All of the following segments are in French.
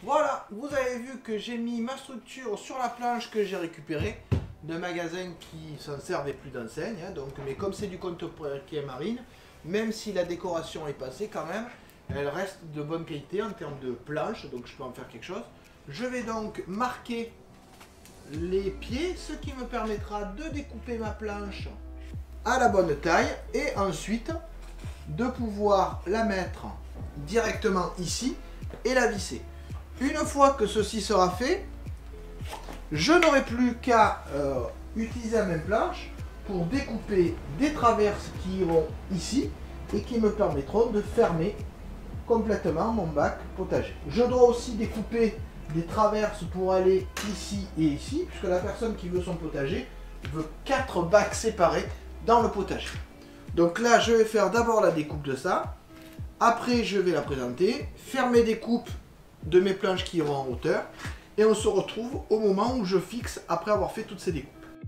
Voilà, vous avez vu que j'ai mis ma structure sur la planche que j'ai récupérée d'un magasin qui s'en servait plus d'enseigne. Donc, mais comme c'est du contreplaqué marine, même si la décoration est passée quand même, elle reste de bonne qualité en termes de planche, donc je peux en faire quelque chose. Je vais donc marquer les pieds, ce qui me permettra de découper ma planche à la bonne taille et ensuite de pouvoir la mettre directement ici et la visser. Une fois que ceci sera fait, je n'aurai plus qu'à utiliser la même planche pour découper des traverses qui iront ici et qui me permettront de fermer complètement mon bac potager. Je dois aussi découper des traverses pour aller ici et ici, puisque la personne qui veut son potager veut 4 bacs séparés dans le potager. Donc là, je vais faire d'abord la découpe de ça. Après, je vais la présenter, faire mes découpes de mes planches qui iront en hauteur. Et on se retrouve au moment où je fixe après avoir fait toutes ces découpes.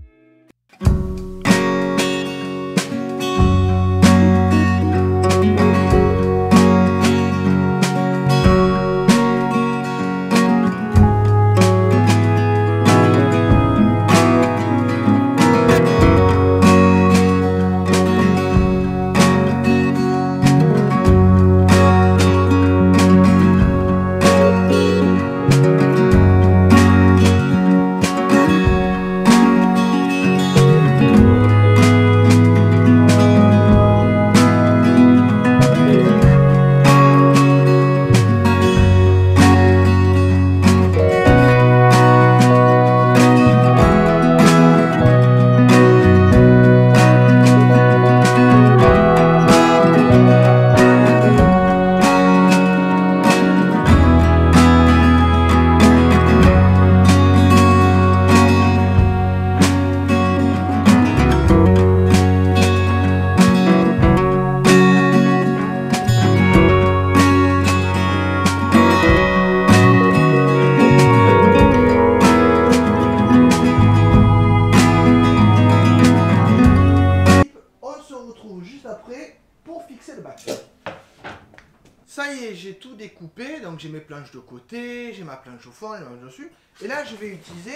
Ça y est, j'ai tout découpé, donc j'ai mes planches de côté, j'ai ma planche au fond, et ma planche dessus. Et là, je vais utiliser,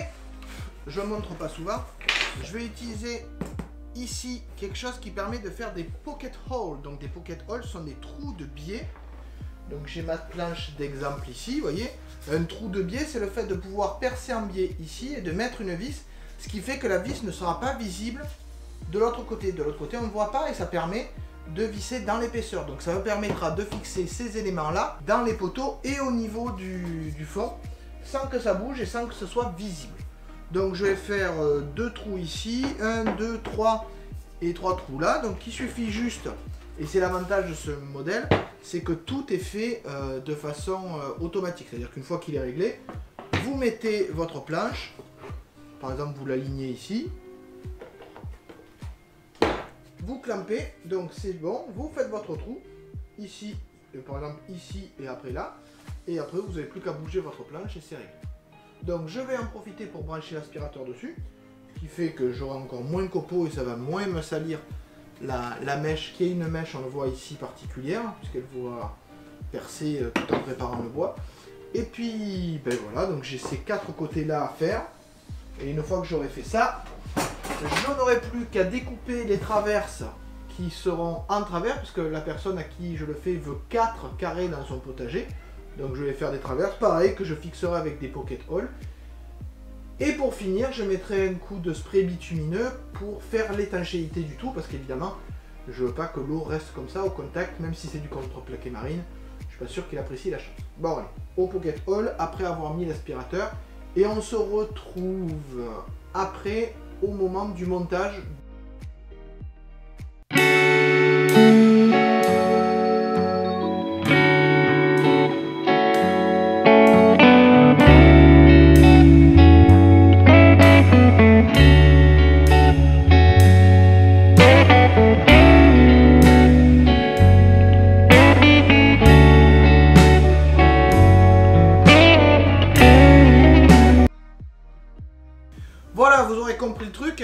je ne montre pas souvent, je vais utiliser ici quelque chose qui permet de faire des pocket holes. Donc des pocket holes sont des trous de biais. Donc j'ai ma planche d'exemple ici, vous voyez. Un trou de biais, c'est le fait de pouvoir percer un biais ici et de mettre une vis, ce qui fait que la vis ne sera pas visible de l'autre côté. De l'autre côté, on ne voit pas et ça permet de visser dans l'épaisseur. Donc ça me permettra de fixer ces éléments-là dans les poteaux et au niveau du fond, sans que ça bouge et sans que ce soit visible. Donc je vais faire 2 trous ici, 1, 2, 3 et 3 trous là. Donc il suffit juste, et c'est l'avantage de ce modèle, c'est que tout est fait de façon automatique. C'est-à-dire qu'une fois qu'il est réglé, vous mettez votre planche, par exemple vous l'alignez ici, vous clampez, donc c'est bon, vous faites votre trou, ici, par exemple ici et après là, et après vous n'avez plus qu'à bouger votre planche et c'est réglé. Donc je vais en profiter pour brancher l'aspirateur dessus, ce qui fait que j'aurai encore moins de copeaux et ça va moins me salir la mèche, qui est une mèche, on le voit ici, particulière, puisqu'elle va percer tout en préparant le bois. Et puis, ben voilà, donc j'ai ces 4 côtés là à faire, et une fois que j'aurai fait ça, je n'aurai plus qu'à découper les traverses qui seront en travers, puisque la personne à qui je le fais veut 4 carrés dans son potager. Donc je vais faire des traverses, pareil, que je fixerai avec des pocket holes. Et pour finir, je mettrai un coup de spray bitumineux pour faire l'étanchéité du tout, parce qu'évidemment, je veux pas que l'eau reste comme ça au contact, même si c'est du contreplaqué marine. Je suis pas sûr qu'il apprécie la chose. Bon, allez, au pocket hole, après avoir mis l'aspirateur, et on se retrouve après, au moment du montage. Voilà, vous aurez compris le truc.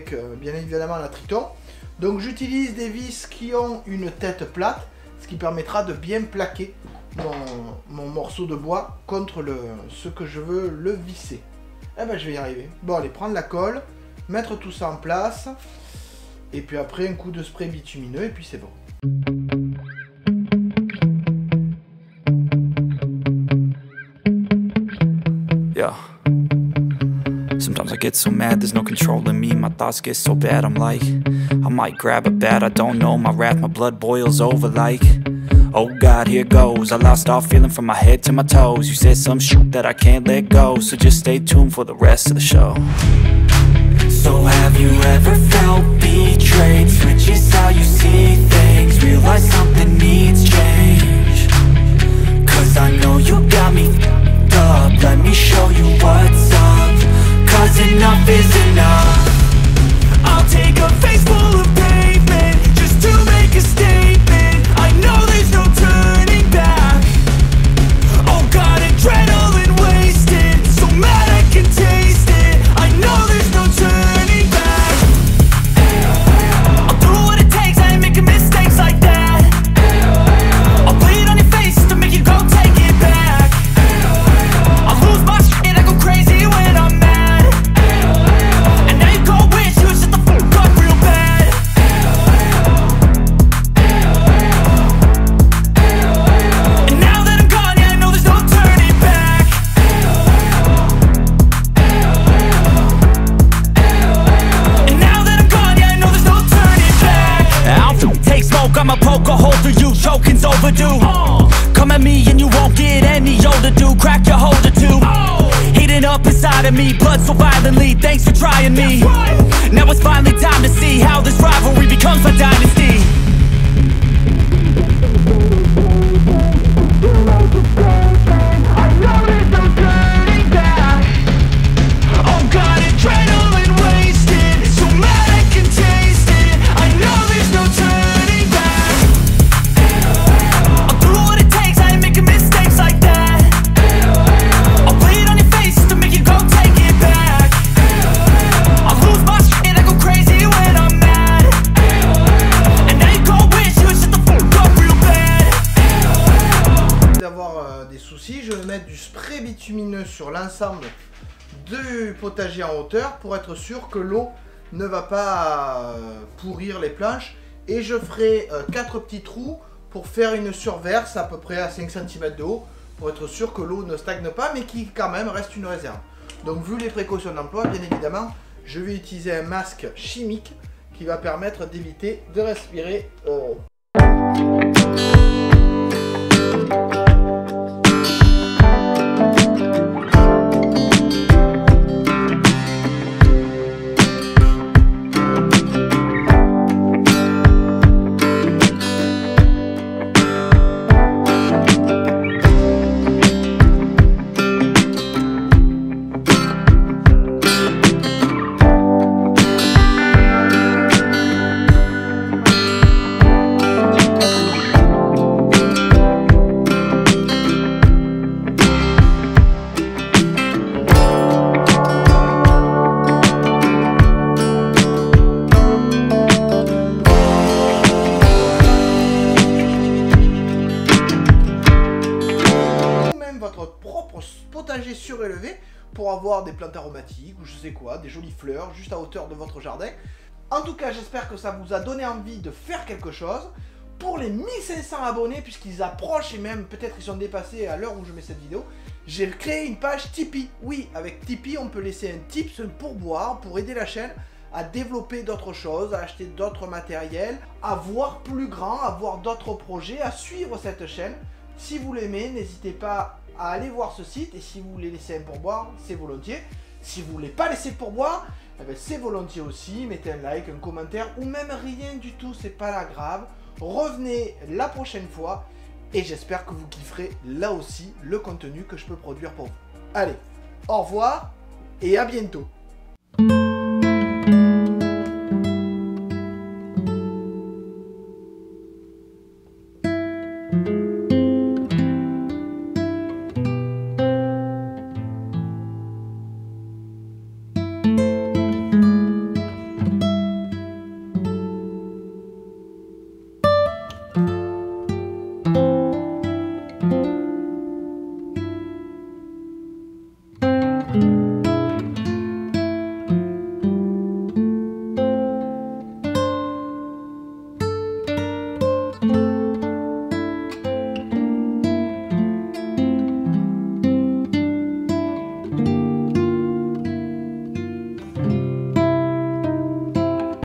avec bien évidemment la Triton. Donc j'utilise des vis qui ont une tête plate, ce qui permettra de bien plaquer mon morceau de bois contre ce que je veux le visser. Eh ben je vais y arriver. Bon allez, prendre la colle, mettre tout ça en place, et puis après un coup de spray bitumineux et puis c'est bon. Yeah. Sometimes I get so mad, there's no controlling me. My thoughts get so bad, I'm like, I might grab a bat, I don't know. My wrath, my blood boils over like, oh God, here goes. I lost all feeling from my head to my toes. You said some shit that I can't let go, so just stay tuned for the rest of the show. So have you ever felt betrayed? Switches how you see things, realize something needs change. Cause I know you got me f***ed up. Let me show you what's up, cause enough is enough. I'll take a face full of pavement just to make a statement. I know there's no turning back. Oh God, adrenaline wasted, so mad I can taste it. I know there's no turning back. I'll do what it takes, I ain't making mistakes like that. I'll bleed on your face to make you go take it back. I'll lose my shit, I go crazy when I'm mad. And now you go wish you would shut the fuck up real bad. And now that I'm gone, yeah, I know there's no turning back. And now that I'm gone, yeah, I know there's no turning back. I'll take smoke, I'ma poke a hole through you, choking's overdue. Come at me and you won't get any older, dude. Crack your holder too. Heating up inside of me, blood so violently. Thanks for trying me. Now it's finally time to see how this rivalry becomes my dynasty. I know there's no turning back. Oh God, adrenaline wasted, so mad I can taste it. I know there's no turning back. I'll do what it takes, I ain't making mistakes like that. I'll bleed on your face to make you go take it back. I'll lose my shit, I go crazy when I'm mad. And now you go wish you would shut the fuck up real bad. D'avoir des soucis, je vais mettre du spray bitumineux sur l'ensemble du potager en hauteur pour être sûr que l'eau ne va pas pourrir les planches, et je ferai 4 petits trous pour faire une surverse à peu près à 5 cm de haut pour être sûr que l'eau ne stagne pas mais qui quand même reste une réserve. Donc vu les précautions d'emploi, bien évidemment je vais utiliser un masque chimique qui va permettre d'éviter de respirer potager surélevé pour avoir des plantes aromatiques ou je sais quoi, des jolies fleurs juste à hauteur de votre jardin. En tout cas, j'espère que ça vous a donné envie de faire quelque chose. Pour les 1500 abonnés, puisqu'ils approchent et même peut-être ils sont dépassés à l'heure où je mets cette vidéo, j'ai créé une page Tipeee. Oui, avec Tipeee, on peut laisser un tips, un pourboire pour aider la chaîne à développer d'autres choses, à acheter d'autres matériels, à voir plus grand, à voir d'autres projets, à suivre cette chaîne. Si vous l'aimez, n'hésitez pas à aller voir ce site, et si vous voulez laisser un pourboire, c'est volontiers. Si vous voulez pas laisser de pourboire, eh ben c'est volontiers aussi. Mettez un like, un commentaire ou même rien du tout, c'est pas la grave. Revenez la prochaine fois et j'espère que vous kifferez là aussi le contenu que je peux produire pour vous. Allez, au revoir et à bientôt.